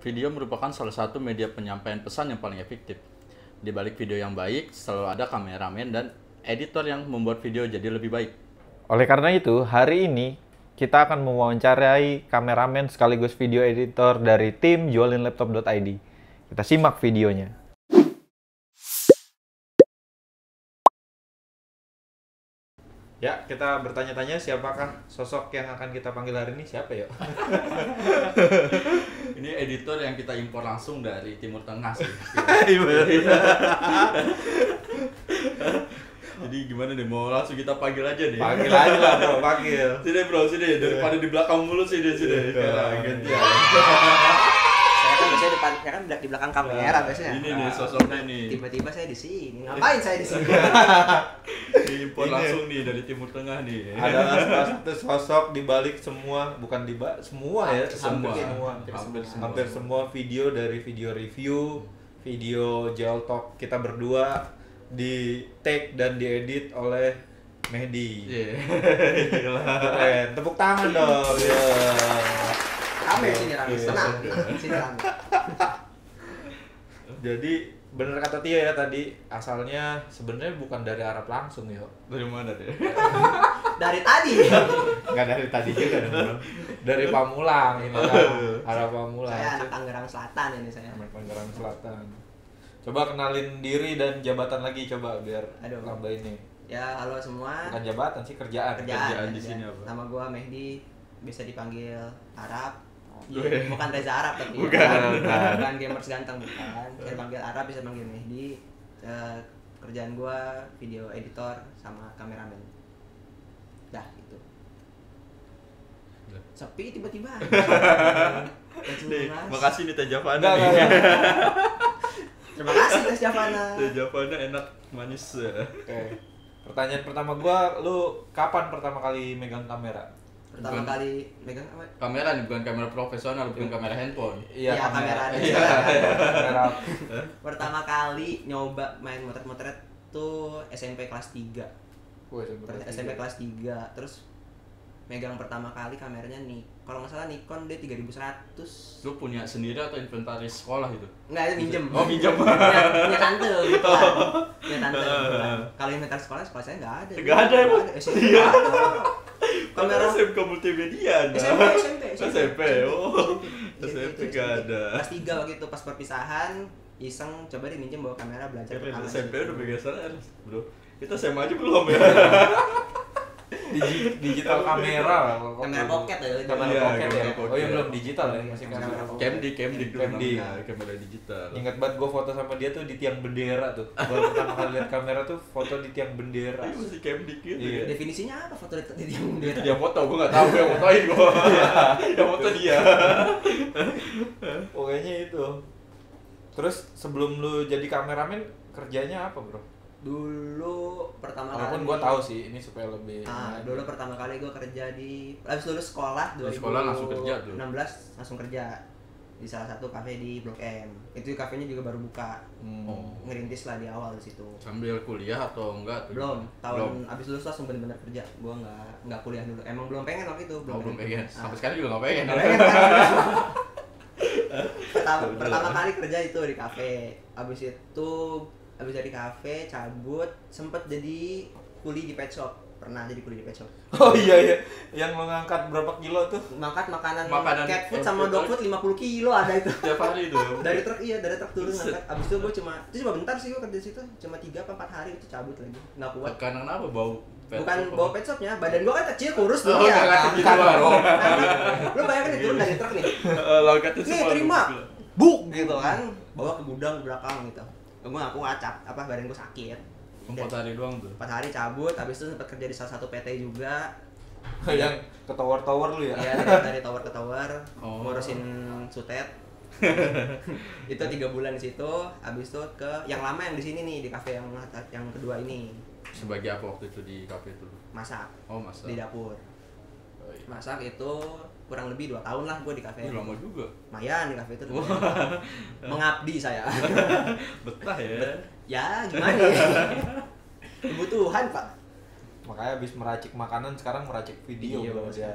Video merupakan salah satu media penyampaian pesan yang paling efektif. Di balik video yang baik, selalu ada kameramen dan editor yang membuat video jadi lebih baik. Oleh karena itu, hari ini kita akan mewawancarai kameramen sekaligus video editor dari tim jualinlaptop.id. Kita simak videonya. Ya, kita bertanya-tanya siapakah sosok yang akan kita panggil hari ini? Siapa ya? Ini editor yang kita impor langsung dari Timur Tengah sih. Jadi gimana nih, mau langsung kita panggil aja nih? Panggil aja lah bro, panggil. Sini bro, sini. Daripada di belakang mulu sih dia sini. Sekarang gantian. Saya kan biasanya saya kan di belakang kamera biasanya. Ini nih sosoknya nih. Tiba-tiba saya di sini. Ngapain saya di sini? Diimpor langsung nih dari Timur Tengah nih. Ada satu sosok di balik semua, bukan di semua ya, hampir semua video dari video review, video Gel Talk kita berdua di take dan diedit oleh Mehdi. Keren. Tepuk tangan dong. Rame sini rame. Tenang. Sini rame. Jadi bener kata Tia ya tadi, asalnya sebenarnya bukan dari Arab langsung ya. Dari mana deh? Dari tadi. Nggak dari tadi juga dong. Dari Pamulang ini kan. Arab Pamulang. Saya anak Tangerang Selatan ini saya. Anak Tangerang Selatan. Coba kenalin diri dan jabatan lagi coba biar lamba ini. Ya, halo semua. Bukan jabatan sih, kerjaan. Kerjaan di sini apa? Nama gua Mehdi, bisa dipanggil Arab. Gue. Bukan Reza Arab tapi bukan gamers ganteng bukan. Saya panggil Arab, bisa panggil Mehdi. Kerjaan gua video editor sama kameramen. Dah itu. Sepi tiba-tiba. Nih, makasih nih Teh Javana nih. Terima kasih Teh Javana. Teh Javana enak manis. Oke. Pertanyaan pertama gua, lu kapan pertama kali megang kamera? Pertama kali megang apa? Kamera nih, bukan kamera profesional, bukan kamera handphone. Iya, kamera. Kamera. Pertama kali nyoba main motret-motret tuh SMP kelas 3. SMP kelas 3. Terus megang pertama kali kameranya nih, kalau nggak salah Nikon D3100. Lu punya sendiri atau inventaris sekolah itu? Enggak, itu minjem. Oh, minjem. Punya tante gitu kan. Punya tante. Kalau inventaris sekolah saya nggak ada. Nggak ada emang? Iya. Kamera SMK multimedia ada. SMP. Oh. SMP nggak ada. Kelas 3 waktu itu pas perpisahan, iseng coba deh minjem bawa kamera belajar pertama. SMP udah pegang bro. Kita SMA aja belum ya. Digital kamera. Kamera pocket ya. Kamera Iya, pocket ya. kamera pocket. Oh iya, belum digital ya, masih Kamera kamera pocket. Camdik dulu Camdi. namanya, kamera digital. Ingat banget gue foto sama dia tuh di tiang bendera tuh. Baru pertama kali lihat kamera tuh foto di tiang bendera. Itu masih camdik gitu. Iya. Definisinya apa foto di yang bendera? Itu dia foto, gua nggak tahu yang fotoin gua. Yang foto dia. Pokoknya itu. Terus sebelum lu jadi kameramen kerjanya apa bro? Dulu pertama Walaupun kali gue tahu sih ini supaya lebih. dulu pertama kali gue kerja di habis lulus sekolah Lulus sekolah langsung kerja tuh. 2016 langsung kerja di salah satu kafe di Blok M. Itu kafenya juga baru buka. Oh. Ngerintis lah di awal di situ. Sambil kuliah atau enggak tuh? Belum, tahun abis lulus langsung bener-bener kerja. Gua nggak kuliah dulu. Emang belum pengen waktu itu. Belum pengen. Sampai sekarang juga nggak pengen. Nggak pengen kan? pertama kali kerja itu di kafe. Abis dari kafe cabut, sempet jadi kuli di pet shop. Pernah jadi kuli di pet shop. Oh iya, yang lo ngangkat berapa kilo tuh? Mangkat makanan cat food cat sama food dog food 50 kilo ada itu. Tiap hari itu. dari truk turun ngangkat. Abis itu gue cuma bentar sih gue kerja di situ, cuma 3 apa 4 hari itu cabut lagi. Nggak kuat. Karena apa bau? Bukan bawa pet shopnya, badan gue kan kecil kurus Oh, dulu ya. nggak gitu loh. Lu bayangin turun dari truk nih. Logatnya Nih semua. terima, buk gitu kan, bawa ke gudang ke belakang gitu. Gue ngaku ngacap, badan gue sakit. 4 hari doang tuh. 4 hari cabut, habis itu sempat kerja di salah satu PT juga. Yang ke tower-tower lu ya? Iya, dari tower ke tower, ngurusin sutet. Itu 3 bulan di situ, habis itu ke yang lama yang di sini nih, di kafe yang kedua ini. Sebagai apa waktu itu di kafe itu? Masak. Oh, masak. Di dapur. Masak itu kurang lebih 2 tahun lah gue di kafe. Lama juga. Lumayan di kafe itu. Mengabdi saya. Betah ya. Ya gimana ya. Kebutuhan pak. Makanya habis meracik makanan sekarang meracik video bro dia.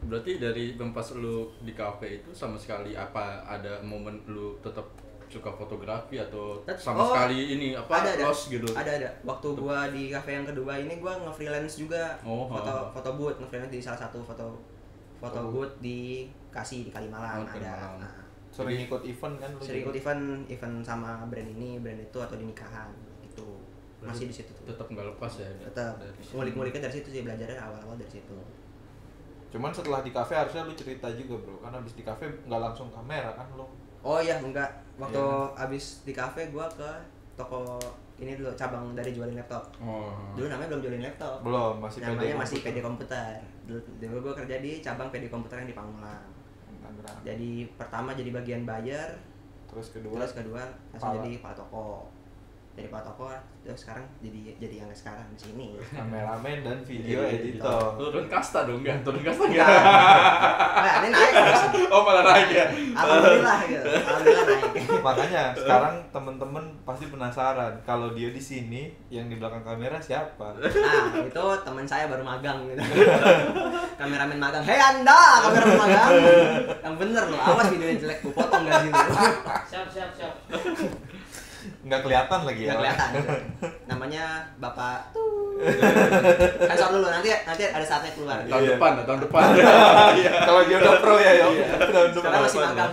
Berarti dari pas lu di kafe itu sama sekali apa ada momen lu tetap suka fotografi atau sama sekali ini apa lost gitu? Ada. Waktu gua di kafe yang kedua ini gua nge-freelance juga. Foto booth, nge-freelance di salah satu foto booth di Kasih di Kalimalang ada. Nah, sering ikut event kan? Sering ikut event sama brand ini, brand itu atau di nikahan gitu. Masih di situ. Tetap nggak lepas ya? Tetap. Ngulik-nguliknya dari situ sih, belajarnya awal-awal dari situ. Cuman setelah di kafe harusnya lu cerita juga bro, karena abis di kafe nggak langsung kamera kan lu. Oh iya, enggak. Waktu abis di kafe gua ke toko ini dulu, cabang dari jualin laptop. Dulu namanya belum jualin laptop. Belum, masih PD komputer. Dulu gua kerja di cabang PD komputer yang di Pamulang. Jadi pertama jadi bagian buyer, terus kedua langsung jadi kepala toko. Dari kepala toko terus sekarang jadi yang sekarang di sini. Kameramen dan video editor. Turun kasta dong, turun kasta enggak? Nah, ini naik terus. Oh, malah naik ya. Alhamdulillah gitu. Alhamdulillah naik. Makanya sekarang temen-temen pasti penasaran kalau dia di sini, yang di belakang kamera siapa? Nah, itu teman saya baru magang gitu. Kameramen magang. Hei Anda, kameramen magang. Yang bener loh, awas videonya jelek, gua potong enggak sih. Siap. Nggak kelihatan lagi ya? Nggak kelihatan. Namanya Bapak sensor dulu, nanti ada saatnya keluar. Tahun depan. Kalau dia udah pro ya, yo. Sekarang masih magang.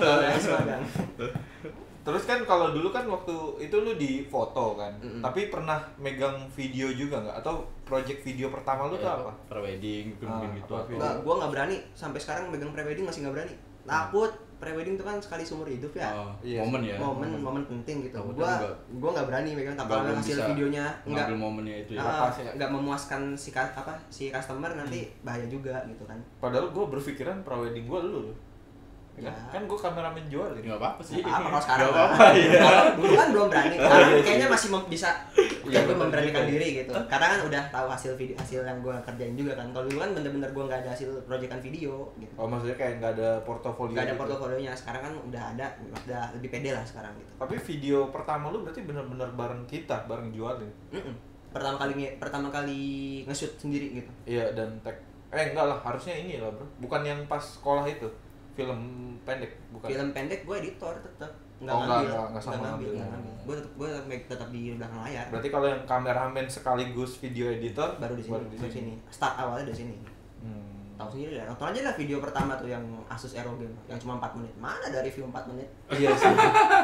Terus kan kalau dulu kan waktu itu lu di foto kan, tapi pernah megang video juga nggak? Atau project video pertama lu tuh apa? Prewedding, gitu. Nggak, gua nggak berani. Sampai sekarang megang prewedding masih nggak berani. Takut. Prewedding itu kan sekali seumur hidup ya. Momen ya. Momen penting gitu. Gua nggak berani megang, tapi kalau hasil videonya ngambil momennya itu ya. Nggak memuaskan si customer nanti bahaya juga gitu kan. Padahal gua berpikiran prewedding gua lu. Ya. Kan gue kameramen jualin. Nggak apa-apa sih. Kalau sekarang nggak apa-apa, ya. Dulu kan belum berani. Kayaknya masih bisa gue memberanikan diri gitu. Karena kan udah tahu hasil yang gue kerjain juga kan. Kalau dulu kan bener-bener gue nggak ada hasil proyekan video gitu. Oh, maksudnya kayak nggak ada portofolio. Nggak ada portofolionya. Sekarang kan udah ada, udah lebih pede lah sekarang gitu. Tapi video pertama lu berarti bener-bener bareng kita, bareng jualin. Pertama kali nge-shoot sendiri gitu. Iya, dan enggak lah, harusnya ini lah bro. Bukan yang pas sekolah itu. Film pendek bukan? Film pendek gue editor tetap nggak ngambil. Gue tetap di belakang layar. Berarti kalau yang kameramen sekaligus video editor baru di sini. Start awalnya dari sini. Tahu sendiri lah. Nonton aja lah video pertama tuh yang Asus ROG yang cuma 4 menit. Mana ada review 4 menit? Iya sih.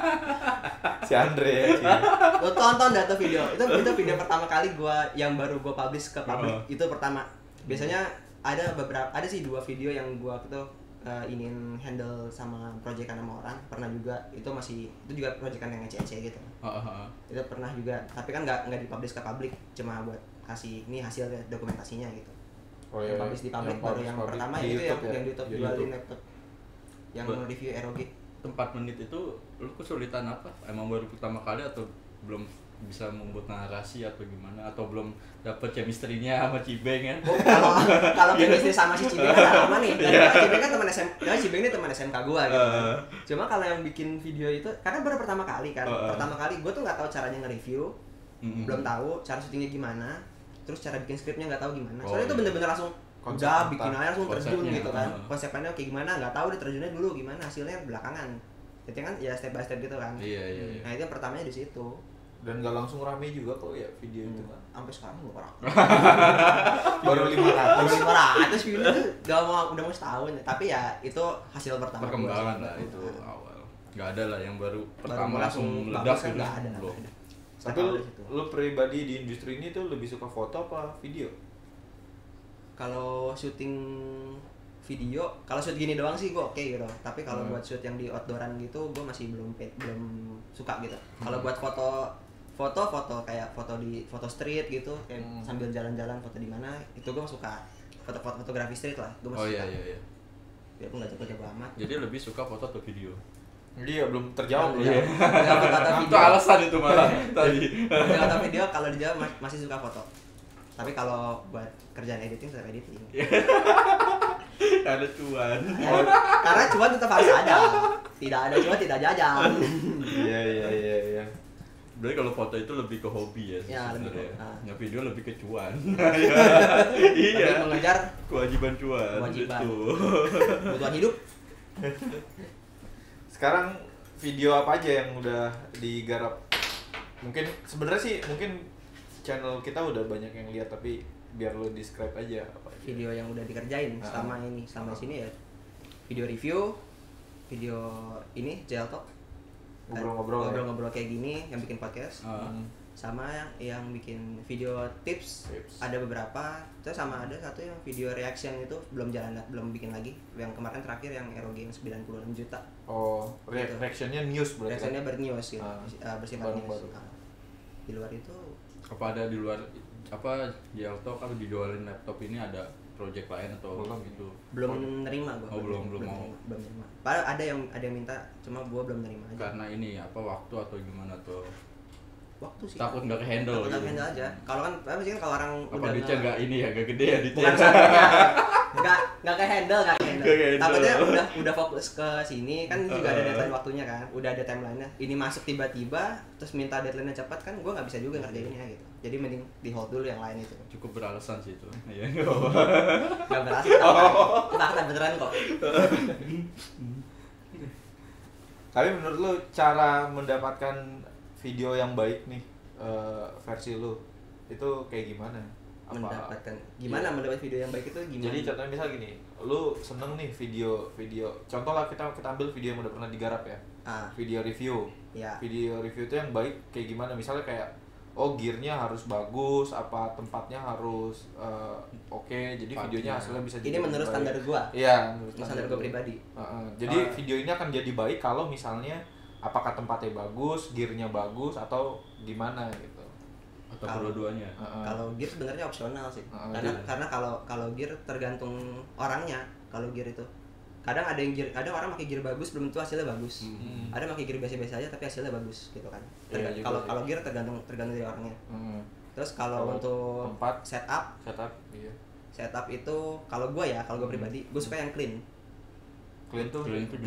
Si Andre ya sih. Lo tonton dah tuh video. Itu video pertama kali yang baru gue publish ke publik. Itu pertama. Biasanya ada sih 2 video yang gue tuh ingin handle sama proyekan sama orang, pernah juga itu juga proyekan yang ngece gitu. Itu pernah juga, tapi kan nggak dipublish ke publik, cuma buat kasih ini hasil dokumentasinya gitu. Yang publish di publik baru yang pertama ya itu yang di YouTube jualin laptop yang review ROG. 4 menit itu lu kesulitan apa? Emang baru pertama kali atau belum bisa membuat narasi atau gimana, atau belum dapet chemistry-nya sama Cibeng kan? Kalau chemistry sama si Cibeng kan lama nih. Cibeng kan teman SMA, Cibeng ini teman SMK gua gitu. Cuma kalau yang bikin video itu karena baru pertama kali kan. Pertama kali gua tuh nggak tahu caranya nge-review. Belum tahu cara syutingnya gimana. Terus cara bikin skripnya nggak tahu gimana. Soalnya itu bener-bener langsung udah bikin aja langsung terjun gitu kan. Konsepnya kayak gimana nggak tahu, terjunnya dulu gimana, hasilnya belakangan. Itu kan ya step by step gitu kan. Iya. Nah, itu yang pertamanya di situ. Dan gak langsung rame juga kok ya video itu kan. Sampai sekarang belum pernah. Baru 500 view itu udah mau setahun. Tapi ya itu hasil pertama. Perkembangan lah itu awal. Gak ada lah yang baru pertama langsung meledak gitu. Gak ada. Tapi lu pribadi di industri ini tuh lebih suka foto apa video? Kalau syuting video, kalau shoot gini doang sih gue oke gitu. Tapi kalau buat shoot yang di outdooran gitu, gue masih belum suka gitu. Kalau buat foto kayak foto street gitu, kayak sambil jalan-jalan foto di mana, itu gue suka. Fotografi street lah, gue masih suka. Iya. Biarpun nggak jago-jago amat. Jadi lebih suka foto atau video? Iya, belum terjawab ya. Itu alasan itu malah tadi. Foto video kalau dijawab masih suka foto. Tapi kalau buat kerjaan editing tetap editing. Ada cuan. Ya, karena cuan tetap harus ada. Tidak ada cuan tidak jajan. Iya. Berarti kalau foto itu lebih ke hobi ya? Ya, lebih ke Nggak video lebih ke cuan. Iya. Mengejar kewajiban cuan. Kewajiban. Gitu. Kebutuhan hidup. Sekarang video apa aja yang udah digarap? Mungkin sebenarnya sih mungkin channel kita udah banyak yang lihat, tapi biar lo describe aja apa aja. Video yang udah dikerjain selama sini ya. Video review, video ini JL Talk. Ngobrol-ngobrol kayak gini yang bikin podcast. Sama yang bikin video tips. Ada beberapa. Terus sama ada satu yang video reaction itu belum bikin lagi. Yang kemarin terakhir yang ROG yang 96 juta. Oh, reactionnya news berarti. Reactionnya bernews gitu. Bersifat news. Di luar itu apa ada di luar apa JL Talk atau dijualin laptop ini ada project lain atau belum gitu? Belum nerima gua. Belum mau. Belum nerima. Padahal ada yang minta, cuma gua belum nerima aja. Karena ini apa waktu atau gimana tuh? Waktu sih. Takut nggak kehandle. Takut nggak kehandle aja. Kalau kan apa sih kan kalau orang apa udah duitnya nggak ini ya, nggak gede ya duitnya. Bukan salahnya. nggak kehandle. Takutnya udah fokus ke sini kan juga ada deadline waktunya kan. Udah ada timeline-nya. Ini masuk tiba-tiba terus minta deadline-nya cepat kan gua nggak bisa juga ngerjainnya gitu. Jadi mending di hold dulu yang lain itu. Cukup beralasan sih itu. Iya. Nggak berhasil. Kita beneran kok. Tapi menurut lu cara mendapatkan video yang baik nih, versi lu itu kayak gimana? Mendapat video yang baik itu gimana? Jadi contohnya misal gini, lu seneng nih video, contoh lah kita ambil video yang udah pernah digarap ya. Video review. Ya. Video review itu yang baik kayak gimana? Misalnya kayak gearnya harus bagus, apa tempatnya harus oke, jadi videonya hasilnya bisa jadi menurut standar gua. Iya, menurut standar gua pribadi. Jadi video ini akan jadi baik kalau misalnya apakah tempatnya bagus, gearnya bagus atau gimana gitu. Atau kedua-duanya. Kalau gear sebenarnya opsional sih. Karena kalau gear tergantung orangnya. Kalau gear itu kadang ada orang pakai gear bagus belum tentu hasilnya bagus. Ada pakai gear biasa-biasa aja tapi hasilnya bagus gitu kan. Kalau gear tergantung dari orangnya. Terus kalau untuk tempat setup iya. Setup itu kalau gue pribadi gue suka yang clean tuh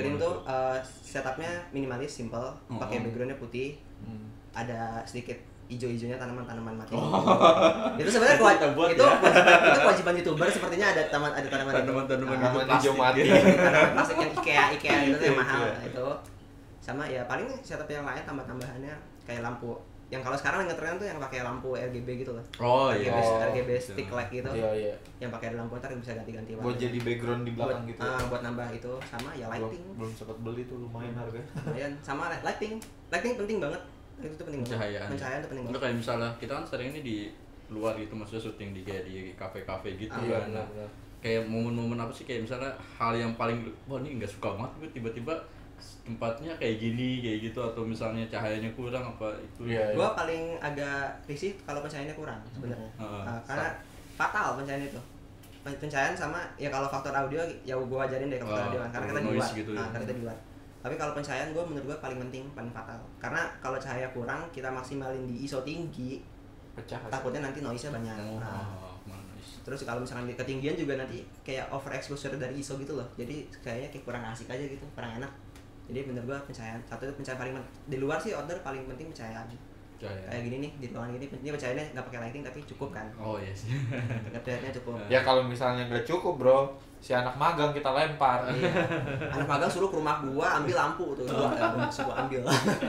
setupnya minimalis, simple, pakai backgroundnya putih, ada sedikit hijau-hijaunya tanaman mati. Itu sebenarnya kewajiban YouTuber, sepertinya ada tanaman hijau mati. Tanaman plastik yang IKEA gitu yang mahal itu. Sama ya paling setup yang lain tambahannya kayak lampu. Yang kalau sekarang yang ngetren tuh yang pakai lampu RGB gitu loh. RGB stick light gitu. Iya. Yang pakai lampu ntar bisa ganti-ganti warna. Buat jadi background di belakang gitu. Buat nambah itu, sama ya lighting. Belum sempat beli tuh, lumayan harga. Lumayan, sama lighting. Lighting penting banget. Itu penting banget. Pencahayaan itu penting banget. Untuk kayak misalnya kita kan sering ini di luar gitu, maksudnya syuting di kafe-kafe gitu kan. Nah, kayak momen-momen apa sih kayak misalnya hal yang paling wah ini nggak suka banget gue tiba-tiba tempatnya kayak gini kayak gitu, atau misalnya cahayanya kurang apa itu. Gua paling agak risih kalau pencahayaannya kurang sebenarnya. Karena fatal pencahayaan itu. Pencahayaan sama ya kalau faktor audio ya gua ajarin deh kalau faktor audio karena kita di luar. Gitu karena kita di luar. Tapi kalau pencahayaan menurut gua paling penting, paling fatal. Karena kalau cahaya kurang kita maksimalin di ISO tinggi, pecah. Takutnya nanti noise-nya banyak. Terus kalau misalkan di ketinggian juga nanti kayak overexposure dari ISO gitu loh. Jadi kayaknya kayak kurang asik aja gitu, kurang enak. Jadi menurut gua pencahayaan paling di luar sih outdoor paling penting pencahayaan. Kayak gini nih di ruangan gini, ini pencahayaannya nggak pakai lighting tapi cukup kan? Oh iya sih. Ngelihatnya cukup. Ya kalau misalnya nggak cukup bro, si anak magang kita lempar. Iya. Anak magang suruh ke rumah gua ambil lampu tuh, gua ambil.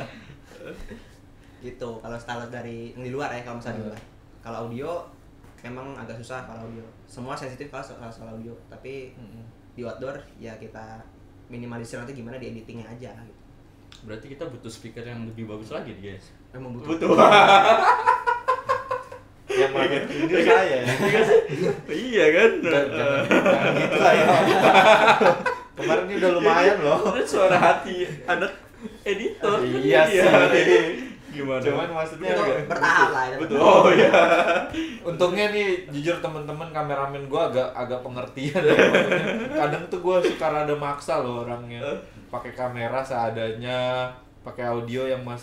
Gitu. Kalau style dari yang di luar ya, kalau misalnya di luar. Kalau audio memang agak susah kalau audio. Semua sensitif kalau soal audio, tapi di outdoor ya kita minimalisir nanti gimana di editingnya aja gitu. Berarti kita butuh speaker yang lebih bagus lagi guys. Emang butuh. Yang mana ini saya. Iya kan? Jangan gitu lah ya. Kemarin ini udah lumayan loh. Suara hati anak editor. Iya sih. Gimana? Cuman maksudnya bertahap lah ya. Betul. Oh iya. Untungnya nih jujur teman-teman kameramen gua agak pengertian. Kadang tuh gua suka rada maksa loh orangnya. Pakai kamera seadanya, pakai audio yang masih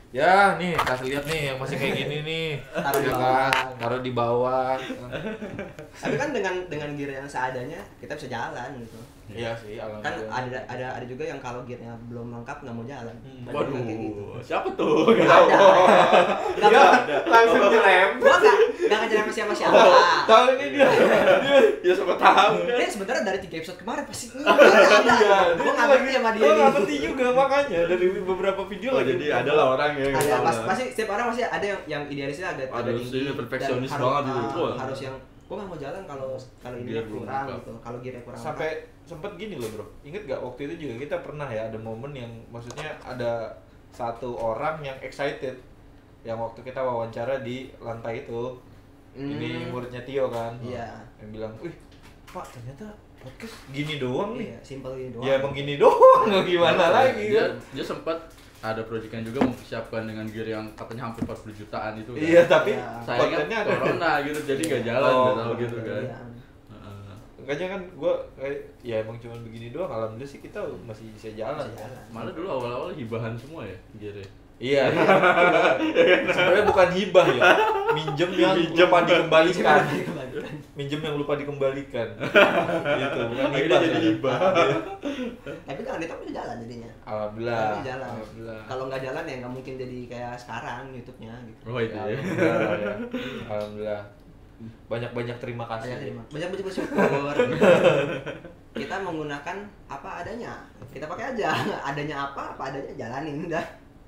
Ya nih kasih lihat nih yang masih kayak gini nih. Taruh di Ya bawah. kan? Taruh di bawah. Tapi kan dengan gear yang seadanya kita bisa jalan gitu. Iya sih, Kan alhamdulillah. ada juga yang kalau gearnya belum lengkap nggak mau jalan. Banyak Waduh, yang kayak gitu. siapa tuh? Ada. Ya, langsung direm. Gua nggak ngajarin sama siapa-siapa. Tahu ini dia. Ya siapa tahu. Dia sebenarnya dari 3 episode kemarin pasti ada. Iya, Gua nggak ngerti sama dia. Gua nggak nih. ngerti juga makanya dari beberapa video Oh, lagi. jadi ada lah orang yang Ada tahu lah. pasti setiap orang pasti ada yang idealisnya agak Ada tinggi sih, perfeksionis dan banget harus, gitu. Wah. harus yang gua nggak mau jalan kalau ini Gear belum kurang lengkap. gitu. Kalau gearnya kurang Sampai sempet gini loh bro, inget gak waktu itu juga kita pernah ya ada momen yang maksudnya ada satu orang yang excited yang waktu kita wawancara di lantai itu. Ini muridnya Tio kan, Iya. yang bilang, wih pak ternyata podcast gini doang nih. Iya, simpel gini doang. Ya emang gini doang, mau gimana lagi dia, kan? dia sempat ada proyekan juga mempersiapkan dengan gear yang katanya hampir 40 jutaan itu kan. Iya tapi Iya. Sayangnya kontennya ada. corona gitu, jadi nggak jalan, Oh, nggak tahu gitu kan. Iya. Heeh. Makanya kan gue kayak ya emang cuma begini doang, alhamdulillah sih kita masih bisa jalan. Bisa jalan. Malah dulu awal-awal hibahan semua ya gearnya. Iya. Sebenarnya bukan hibah ya, minjem yang lupa dikembalikan. Minjem yang lupa dikembalikan. Gitu, bukan Akhirnya hibah. jadi ya. hibah. Tapi kan itu bisa jalan jadinya. Alhamdulillah. Tapi jalan. Alhamdulillah. Kalau nggak jalan ya nggak mungkin jadi kayak sekarang YouTube-nya gitu. Oh itu Ya, ya. alhamdulillah, ya. Alhamdulillah. Banyak-banyak terima kasih. Banyak bersyukur. Kita menggunakan apa adanya. Kita pakai aja. Adanya apa adanya jalanin udah.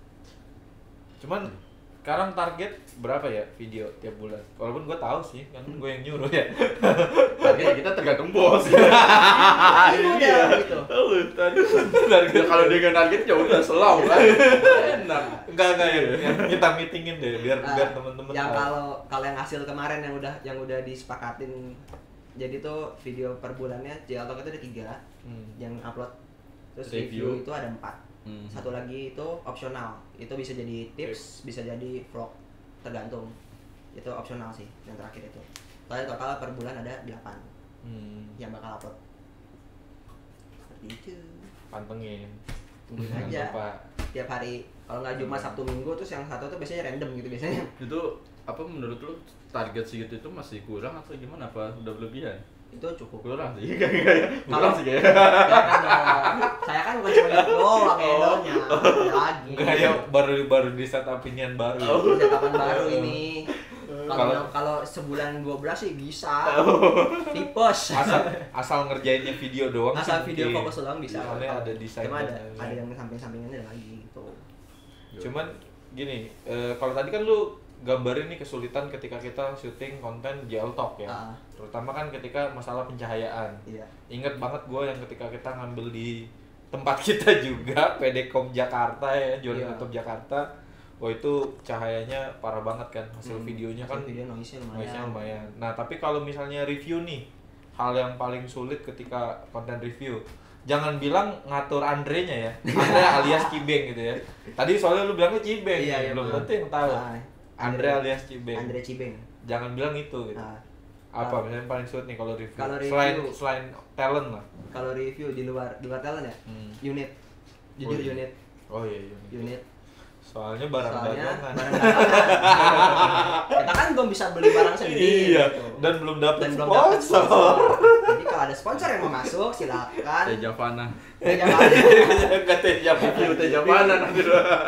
Cuman sekarang target berapa ya video tiap bulan? Walaupun gue tahu sih, kan gue yang nyuruh ya. Target kita tergantung bos. Iya gitu. Ya, kalau dia nggak target ya udah selau kan. Enak. Enggak yang kita meetingin deh biar teman-teman Yang tahu. kalau yang hasil kemarin yang udah disepakatin, jadi tuh video per bulannya JLTalk itu ada 3 yang upload, terus review itu ada 4. Satu lagi itu opsional, itu bisa jadi tips, bisa jadi vlog, tergantung. Itu opsional sih yang terakhir itu. Total per bulan ada 8 yang bakal upload. Seperti itu. Pantengin. Tungguin Jangan aja. lupa. Tiap hari, kalau nggak Jumat, Sabtu, Minggu, terus yang satu tuh biasanya random gitu biasanya. Itu apa menurut lu target segitu itu masih kurang atau gimana, apa udah berlebihan? Itu cukup. Kurang sih. Kurang sih kayaknya. Ya kan dong. Saya kan bukan cuma gitu doang edonya. Ada lagi. Enggak ya, baru di setupin baru. Ya. Percakapan baru ini. Kalau sebulan 12 sih bisa. Tipes. Asal ngerjainnya video doang sih Asal video mungkin. fokus doang bisa. Soalnya ada desain. Cuma dan ada lain-lain. yang samping-sampingannya lagi gitu. Cuman gini, kalau tadi kan lu gambarin nih kesulitan ketika kita syuting konten JLTalk ya. Terutama kan ketika masalah pencahayaan. Iya. Ingat banget gue yang ketika kita ngambil di tempat kita juga, PDKOM Jakarta ya, jualan Iya. laptop Jakarta. Wah itu cahayanya parah banget kan, hasil videonya kan Video noise-nya noise-nya lumayan. lumayan. Nah tapi kalau misalnya review nih, hal yang paling sulit ketika konten review, jangan bilang ngatur Andre-nya ya, Andre alias Cibeng gitu ya. Tadi soalnya lu bilangnya Cibeng, Iya, belum betul. tentu yang tahu. Nah, Andre alias Cibeng. Andre Cibeng. Jangan bilang itu gitu. Nah, Apa misalnya paling sulit nih kalau review? Kalau review- Selain talent lah. kalau review di luar talent ya, unit. Jujur Oh, iya. unit. Oh iya, iya. Unit. Soalnya barang Soalnya dagangan. barang dagangan. Kita kan belum bisa beli barang sendiri. Iya, gitu. dan belum dapat Dan belum dapat sponsor. sponsor. Jadi kalau ada sponsor yang mau masuk silakan. Teh Javana. Jangan. Enggak teh jam Review Teh Javana nanti.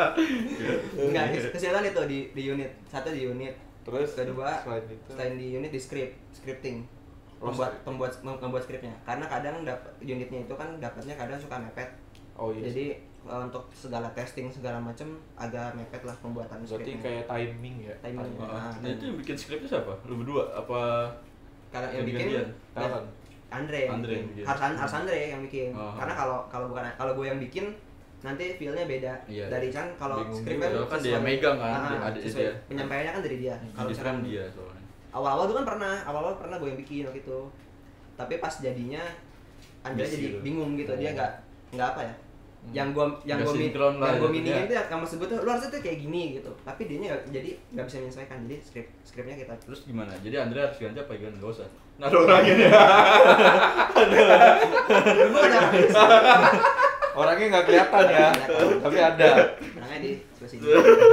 Enggak, kesulitan itu di unit. Satu di unit. Terus Kedua, selain itu selain di unit di scripting. Oh, Membuat skripnya. Karena kadang unitnya itu kan dapatnya kadang suka mepet. oh iya. Jadi untuk segala testing segala macam agak mepet lah pembuatan Berarti skripnya. kayak timing ya. Timing. Nah itu yang bikin skripnya siapa? Lu berdua? Apa Karena yang bikin gantian? Talent. Andre Andre yang bikin. harus Andre yang bikin. Oh. Karena kalau gue yang bikin nanti feel-nya beda. Iya. Dari kan kalau Bingung skrip juga. Kan dia megang kan, ada sesuai dia. penyampaiannya kan dari dia. Kalau Di misalkan dia soalnya. awal-awal tuh kan pernah gue yang bikin waktu itu. Tapi pas jadinya Andre Miss jadi gitu. bingung gitu. Dia Oh. nggak apa ya? Yang gue Nggak sinkron lah yang gue gitu miningin ya. tuh yang maksud gue tuh lu harusnya tuh kayak gini gitu. Tapi dia jadi nggak bisa menyesuaikan. Jadi skripnya kita Terus gimana? Jadi Andre harus ganti apa gimana? Gak usah. Nah, ada orangnya ya. Gua ada Orangnya nggak kelihatan ya, tapi ada. Orangnya di sebelah sini.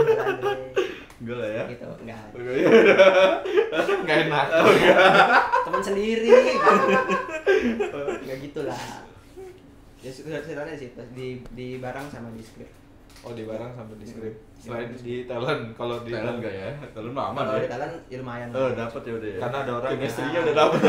Enggak lah ya. Gitu, enggak. Nggak enak. Teman sendiri. Enggak gitulah. Ya ceritanya sih di barang sama di script. Oh di barang sampai di script. Selain di talent, kalau di Talent enggak ya? Talent mah aman Kalau ya. di talent ya lumayan. Dapat ya udah ya. Karena ada orang chemistry-nya udah dapat.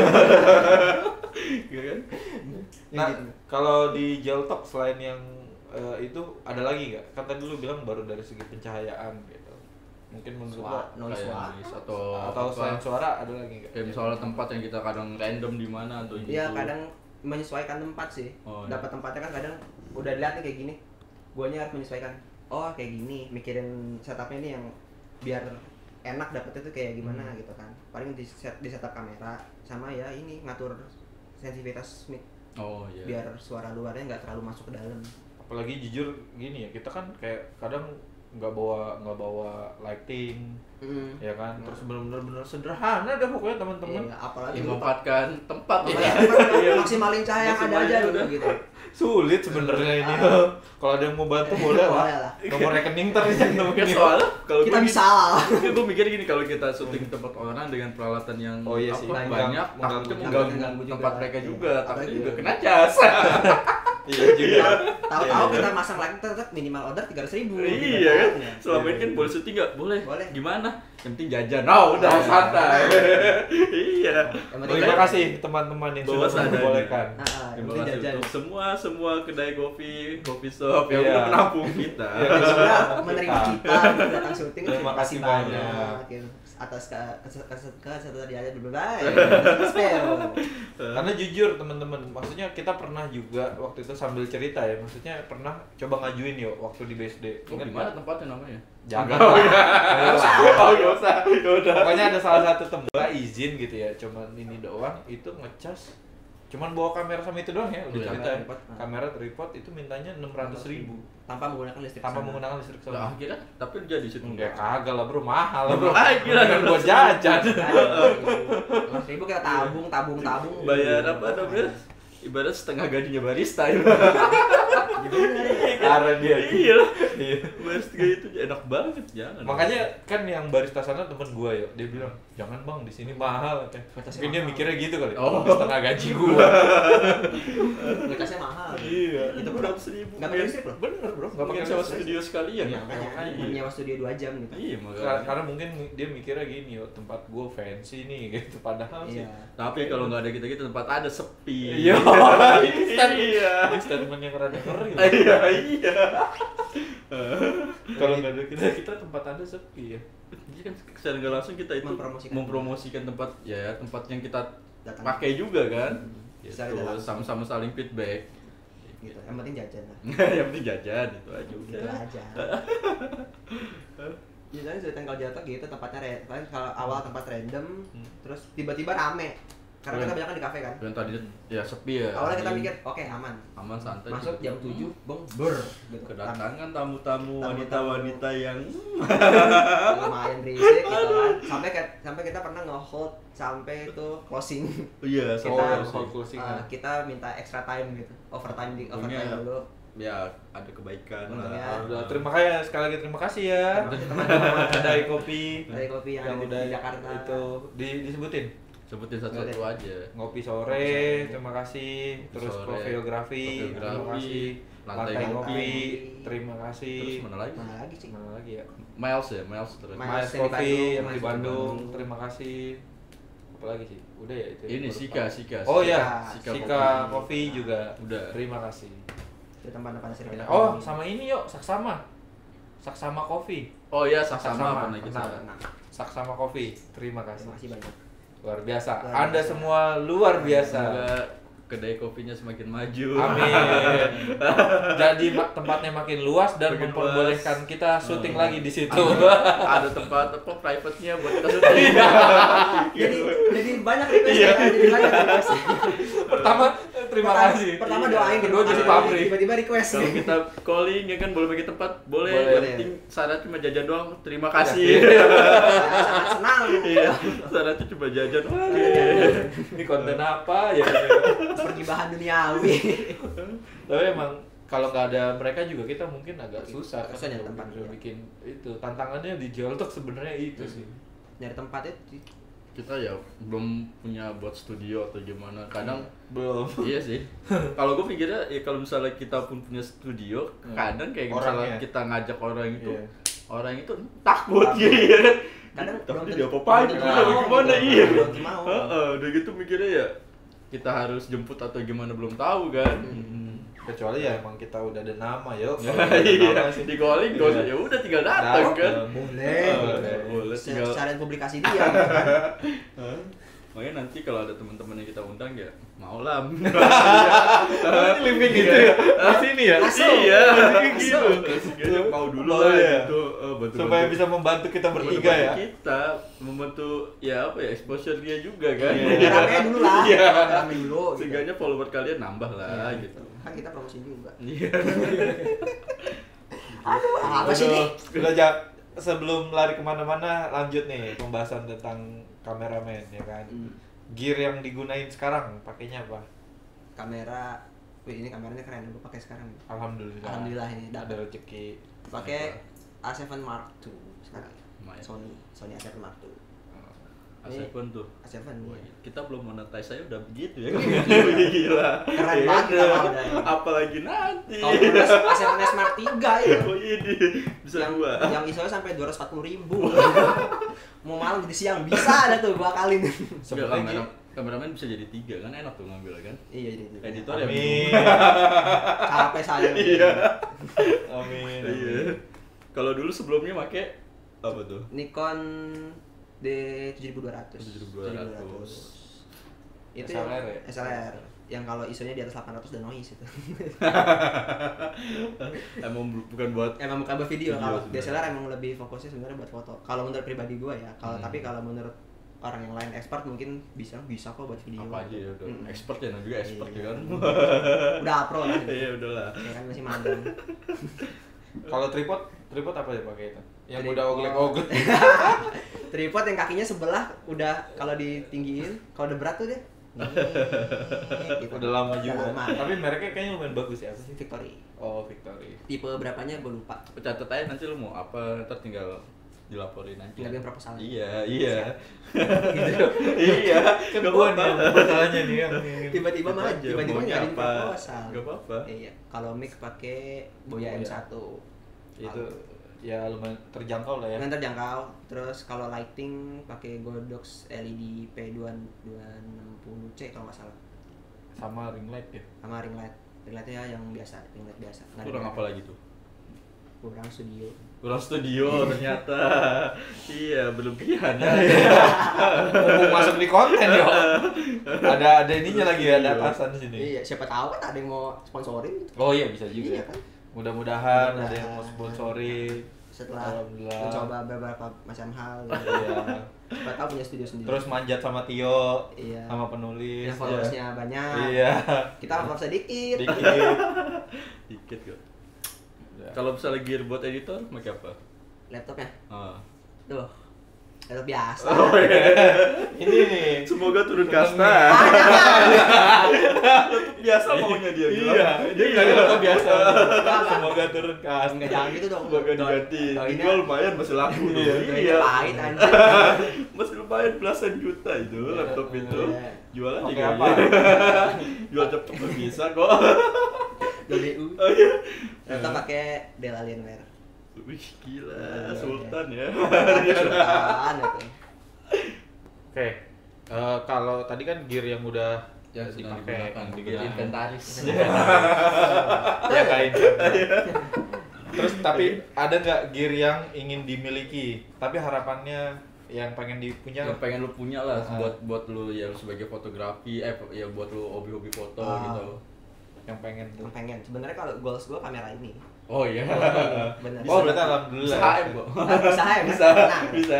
Iya kan? Nah, kalau di Jaltok selain yang itu ada lagi nggak? Kan tadi lu bilang baru dari segi pencahayaan gitu. Mungkin menurut lo noise atau selain suara ada lagi nggak? Kayak misalnya tempat yang kita kadang random di mana atau gitu. Iya, kadang menyesuaikan tempat sih. Dapat tempatnya kan kadang udah dilihat nih kayak gini. Guanya harus menyesuaikan. Oh, kayak gini, mikirin setupnya ini yang biar enak dapetnya tuh kayak gimana gitu kan. Paling di setup kamera sama ya ini ngatur sensitivitas mic. Oh iya. Biar suara luarnya nggak terlalu masuk ke dalam. Apalagi jujur gini ya, kita kan kayak kadang nggak bawa lighting, ya kan, terus benar-benar sederhana dah pokoknya teman-teman. Iya, apalagi memanfaatkan tempat ya. Maksimalin cahaya yang ada aja gitu. Sulit sebenarnya ini. Kalau ada yang mau bantu boleh lah. Nomor rekening ntar di situ. Ya soalnya kalau kita bisa. Gue mikir gini, kalau kita syuting tempat orang dengan peralatan yang banyak, mengganggu tempat mereka juga, tapi juga kena cas. Iya juga. Tahu-tahu kita masang lagi tetap minimal order 300.000. Iya kan? Selama ini kan boleh syuting nggak? Boleh. Gimana? Yang penting jajan. Oh, udah santai. Iya. Terima kasih teman-teman yang sudah membolehkan. Terima kasih untuk semua kedai kopi shop yang udah menampung kita. Yang sudah menerima kita untuk datang syuting. Terima kasih banyak atas kesediaan berbagai. Karena jujur teman-teman, maksudnya kita pernah juga waktu itu sambil cerita ya, maksudnya pernah coba ngajuin yuk waktu di BSD. Ingat gimana tempatnya namanya? Jangan. Nggak usah. Pokoknya ada salah satu tempat izin gitu ya, cuman ini doang, itu ngecas. Cuman bawa kamera sama itu doang ya, udah cerita ya. Kamera tripod itu mintanya 600.000 tanpa menggunakan listrik. Nah, akhirnya tapi jadi situ. Enggak kagak lah bro, mahal lah bro. Gila kan buat jajan. 600.000 kita tabung. Bayar apa namanya? Ibarat setengah gajinya barista ya. Karena dia. Iya. Barista itu enak banget, jangan. Makanya kan yang barista sana temen gua ya, dia bilang, "Jangan Bang, di sini mahal." Tapi dia mikirnya gitu kali. Oh, setengah gaji gua. Ngecasnya mahal. Iya. Itu berapa ribu? Enggak pakai listrik loh. Bener, Bro. Enggak pakai sewa studio sekalian. Iya, nyewa studio 2 jam gitu. Iya, makanya. Karena mungkin dia mikirnya gini, "Oh, tempat gua fancy nih," gitu. Padahal sih. Tapi kalau nggak ada kita tempat ada sepi. Iya. Iya. Statement yang rada ngeri. Iya. Kalau nggak ada kita tempat ada sepi ya. Jadi kan secara nggak langsung kita itu mempromosikan tempat yang kita pakai juga kan. Sama-sama saling feedback. Gitu. Yang penting jajan lah. Yang penting jajan itu aja udah. Itu aja. Jadi cerita kalau jatuh gitu tempatnya kalau awal tempat random terus tiba-tiba rame. Karena kita kebanyakan di kafe kan. Yang tadi ya sepi ya. Awalnya kita mikir, oke aman. Aman santai. Masuk jam 7, bong gitu. Kedatangan tamu-tamu wanita-wanita yang lumayan berisik gitu kan. Sampai kita pernah nge-hold sampai itu closing. Iya, closing. Kita minta extra time gitu. Overtime dulu. Ya, ada kebaikan. Terima kasih sekali lagi, terima kasih ya. Teman-teman kedai kopi yang ada di Jakarta. Itu disebutin satu-satu aja. Ngopi sore, terima kasih. Terus profilgrafi, terima kasih. Lantai ngopi, terima kasih. Terus mana lagi sih? Mana lagi ya? Miles terus. Miles Coffee yang di Bandung, terima kasih. Apa lagi sih? Udah ya itu. Ini Sika. Oh ya, Sika Coffee juga. Udah. Terima kasih. Itu tempat-tempat sering kita. Oh, sama ini yuk, Saksama Coffee. Oh iya, Saksama pernah kita. Saksama Coffee, terima kasih. Terima kasih banyak. Luar biasa. Anda semua luar biasa. Semoga kedai kopinya semakin maju. Amin. Jadi tempatnya makin luas dan memperbolehkan kita syuting lagi di situ. Ada tempat private-nya buat kita syuting. Jadi banyak request. Pertama terima kasih. Pertama doain, kedua jadi pabrik. Tiba-tiba request. Kalau kita calling ya kan boleh bagi tempat, boleh. Yang penting syarat cuma jajan doang. Terima kasih. Sangat senang. Iya. Syaratnya cuma jajan. Ini konten apa ya? Seperti bahan duniawi. Tapi emang kalau nggak ada mereka juga kita mungkin agak susah kan nyari tempat bikin itu. Tantangannya di Jel Talk sebenarnya itu sih. Nyari tempatnya kita ya belum punya buat studio atau gimana, kadang belum. Iya sih. Kalau gue pikirnya ya kalau misalnya kita pun punya studio, kadang kayak misalnya kita ngajak orang itu, orang itu takut gitu ya kan. Kadang takut dia apa-apain gitu, gimana iya. Udah gitu mikirnya ya kita harus jemput atau gimana belum tahu kan. Kecuali ya emang kita udah ada nama ya. Iya, di calling gak ya udah tinggal datang kan. Boleh. Cariin publikasi dia kan. Makanya nanti kalau ada teman-teman yang kita undang ya mau lah. Living gitu ya. Di sini ya. Iya, gitu. Mau dulu lah gitu. Supaya bisa membantu kita bertiga ya. Kita membantu ya apa ya, exposure dia juga kan. Rame dulu lah. Rame dulu. Sehingga follower kalian nambah lah gitu. Kan kita promosi juga. Iya. Aduh, apa sih nih? Udah sebelum lari kemana-mana lanjut nih pembahasan tentang kameramen ya kan. Gear yang digunain sekarang pakainya apa? Kamera, ini kameranya keren, gue pakai sekarang. Alhamdulillah ini ada rezeki. Pakai A7 Mark II sekarang. Sony A7 Mark II. A7 tuh. A7 kita belum monetize saya udah begitu ya. Gila. Keren banget kita udah. Apalagi nanti. Kalau A7S Mark III itu. Oh ini bisa dua. Yang ISO sampai 240.000. Mau malam jadi siang bisa ada tuh gua akalin. Sebenarnya kameramen bisa jadi 3 kan, enak tuh ngambil kan. Iya jadi. Editor ya. Capek saya. Iya. Amin. Iya. Kalau dulu sebelumnya pakai apa tuh? Nikon D7200. Itu SLR ya? SLR. Yang kalau ISO-nya di atas 800 dan noise itu. Emang bukan buat video. Kalau DSLR emang lebih fokusnya sebenarnya buat foto. Kalau menurut pribadi gua ya. Tapi kalau menurut orang yang lain expert mungkin bisa kok buat video. Apa aja ya udah. Expert ya, juga expert ya kan. Udah pro lah. Iya udahlah. Ya kan masih magang. Kalau tripod apa ya pakai itu? Yang udah oglek-oglek. Tripod yang kakinya sebelah udah kalau ditinggiin, kalau udah berat tuh dia. Gitu. Udah lama juga. Tapi mereknya kayaknya lumayan bagus ya. Apa sih? Victory. Oh, Victory. Tipe berapanya gue lupa. Catat aja nanti lu mau apa, ntar tinggal dilaporin aja. Tinggal bikin proposal. Iya. Gitu. Iya. Kan gua nih masalahnya nih yang tiba-tiba ngadain apa? proposal. Gak apa-apa. Iya. Kalau mic pakai Boya M1. Itu ya lumayan terjangkau lah ya. Lumayan terjangkau. Terus kalau lighting pakai Godox LED P260C kalau nggak salah. Sama ring light ya. Sama ring light. Ring lightnya yang biasa, ring light biasa. Kurang apa lagi tuh? Kurang studio ternyata. Iya, belum kelihatan. Mau masuk di konten yo. Ada ininya lagi, ada atasan sini. Iya, siapa tahu kan ada yang mau sponsorin gitu. Oh iya bisa juga. Iya kan. Mudah-mudahan ada yang mau sponsori. Setelah mencoba beberapa macam hal gitu. Iya. Siapa tahu punya studio sendiri. Terus manjat sama Tio. Iya. Sama penulis. Yang followersnya banyak. Iya. Kita followersnya dikit. Dikit kok. Kalau misalnya gear buat editor, pakai apa? Laptopnya? Ah. Tuh. Laptop biasa. Oh iya. Ini nih. Semoga turun kasta. Laptop biasa maunya dia. Iya. Dia nggak laptop biasa. Semoga turun kasta. Enggak jangan gitu dong. Semoga diganti. Dijual lumayan masih laku. Iya. Pahit anjir. Masih lumayan belasan juta itu laptop itu. Jualan pakai juga apa? Jual cepet nggak bisa kok. GBU. Oh iya. Laptop pakai Dell Alienware. Wih gila, Sultan ya. Sultan itu. Oke. Kalau tadi kan gear yang udah Yang sedang dipakai, digunakan, inventaris. Ya kain. Terus tapi ada nggak gear yang ingin dimiliki, tapi harapannya yang pengen dipunya? Yang pengen lu punya lah, buat lu yang sebagai fotografi, ya buat lu hobi-hobi foto gitu. Yang pengen tuh. Yang pengen. Sebenarnya kalau goals gue kamera ini. Oh iya. Bener. Oh berarti alhamdulillah. Bisa HM kok. Bisa.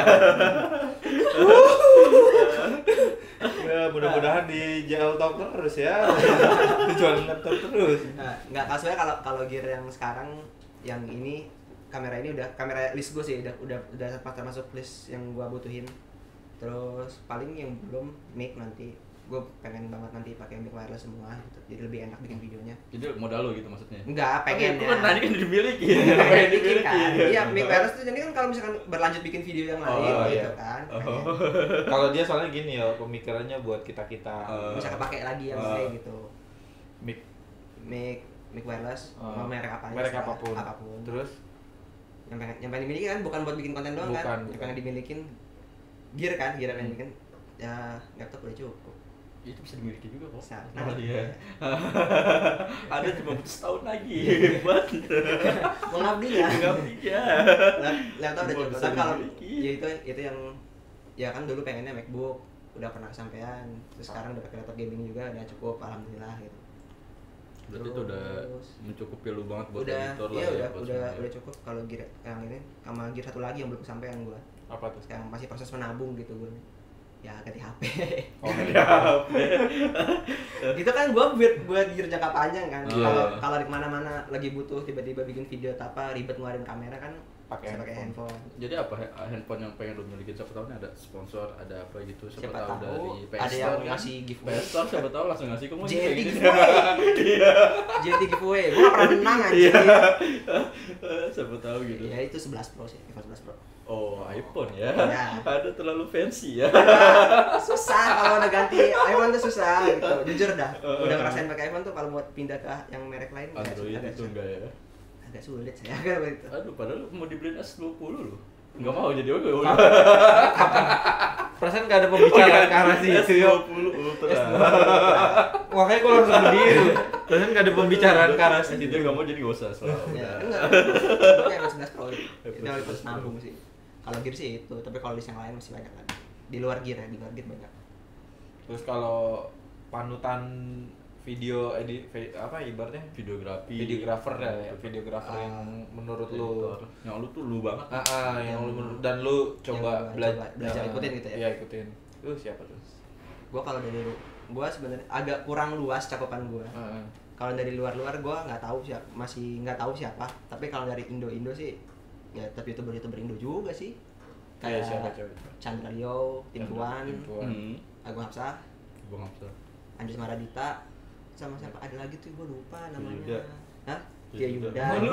Ya mudah-mudahan di JL Talk terus ya. Jualan laptop terus. Nggak kasualnya kalau gear yang sekarang yang ini kamera ini udah kamera list gue sih udah termasuk list yang gue butuhin. Terus paling yang belum mic nanti gue pengen banget nanti pakai mic wireless semua gitu. Jadi lebih enak bikin videonya. Jadi modal lo gitu maksudnya? Enggak, pengen ya. Kan tadi kan dimiliki. Pengen bikin kan. Iya, mic wireless tuh jadi kan kalau misalkan berlanjut bikin video yang lain gitu kan. Kalau dia soalnya gini ya, pemikirannya buat kita-kita bisa kepake lagi yang kayak gitu. Mic wireless mau merek apa aja. Merek apapun. Terus yang pengen dimiliki kan bukan buat bikin konten doang kan. Yang pengen dimilikin gear kan, gear yang pengen ya laptop udah cukup. Itu bisa dimiliki juga kok. Nah, dia. Ada cuma butuh setahun lagi. Hebat. Mengabdi ya. Laptop udah cukup. Tapi kalau ya itu yang ya kan dulu pengennya MacBook, udah pernah kesampaian. Terus sekarang udah pakai laptop gaming juga udah cukup, alhamdulillah gitu. Berarti itu udah mencukupi lu banget buat editor lah ya. Udah cukup kalau gear yang ini sama gear satu lagi yang belum kesampaian gua. Apa tuh? Yang masih proses menabung gitu gua. Ya ganti HP. Ganti HP. Itu kan gua buat gear jangka panjang kan. Kalau di mana-mana lagi butuh tiba-tiba bikin video apa ribet ngeluarin kamera kan pakai handphone. Jadi apa handphone yang pengen lu milikin? Siapa tahu ada sponsor, ada apa gitu. Siapa tahu dari PS ada yang ngasih giveaway. PS Store siapa tahu langsung ngasih kamu JT giveaway. JT giveaway. Gua pernah menang anjir. Siapa tahu gitu. Ya itu 11 Pro sih, iPhone 11 Pro. Oh, iPhone ya. Ya. Ada terlalu fancy ya. Susah kalau udah ganti iPhone tuh susah gitu. Jujur dah. Udah ngerasain pakai iPhone tuh kalau buat pindah ke yang merek lain Android itu enggak ya. Agak sulit saya kan begitu. Aduh, padahal mau dibeliin S20 loh. Enggak mau jadi oke. Perasaan enggak ada pembicaraan ke arah situ ya. S20 Ultra. Makanya gua langsung berdiri. Perasaan enggak ada pembicaraan ke arah situ. Dia enggak mau jadi enggak usah. Ya, enggak. Itu yang 11 Pro itu. Itu harus nabung sih. Kalau gear sih itu, tapi kalau list yang lain masih banyak lagi. Di luar gear banyak. Terus kalau panutan video ibaratnya videografer ya, videografer yang menurut lu yang lu tuh lu banget. Yang lu menurut dan lu coba belajar ikutin gitu ya. Iya, ikutin. Lu siapa tuh? Gua kalau dari gua sebenarnya agak kurang luas cakupan gua. Kalau dari luar-luar gua masih nggak tahu siapa. Tapi kalau dari Indo sih ya tapi youtuber Indo juga sih. Kayak siapa? Chandra Rio, Tim Tuan, Agung Hapsah, Andres Maradita, sama siapa ada lagi tuh gue lupa namanya. Hah? Tia Yuda.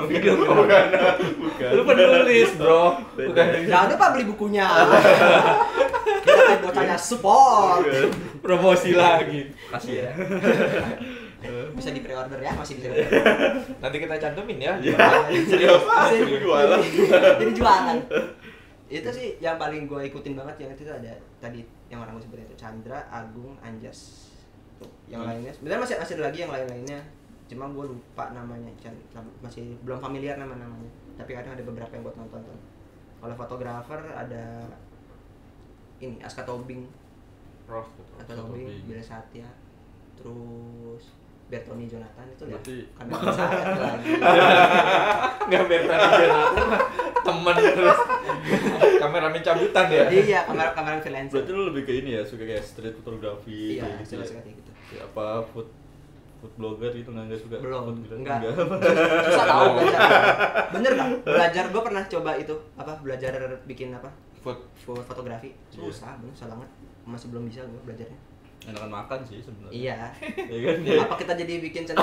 Bukan. Lu penulis, Bro. Bukan. Jangan lupa beli bukunya. Kita kan bocahnya support. Promosi lagi. Kasih ya. Bisa di pre-order ya, masih bisa. Nanti kita cantumin ya. Serius. Jualan. Jadi jualan. Itu sih yang paling gue ikutin banget, yang itu ada tadi yang orang gue sebutin itu Chandra, Agung, Anjas. Yang lainnya sebenarnya masih ada lagi yang lain-lainnya, cuma gue lupa namanya, masih belum familiar nama-namanya, tapi kadang ada beberapa yang buat nonton. Kalau fotografer ada ini Aska Tobing, Bila Satya, terus Bertoni Jonathan itu ya kamera saya lagi. Enggak Bertoni Jonathan temen terus kameramen cabutan ya. Iya, kamera freelancer. Berarti lu lebih ke ini ya, suka kayak street photography iya, gitu. Suka gitu. Ya, apa food blogger gitu enggak suka? Belum. Gitu. Enggak. Susah tahu belajar. Bener kan? Belajar gue pernah coba itu, belajar bikin food fotografi. Susah banget. Masih belum bisa gue belajarnya. Enakan makan sih sebenarnya. Iya. Ya kan? Apa kita jadi bikin channel?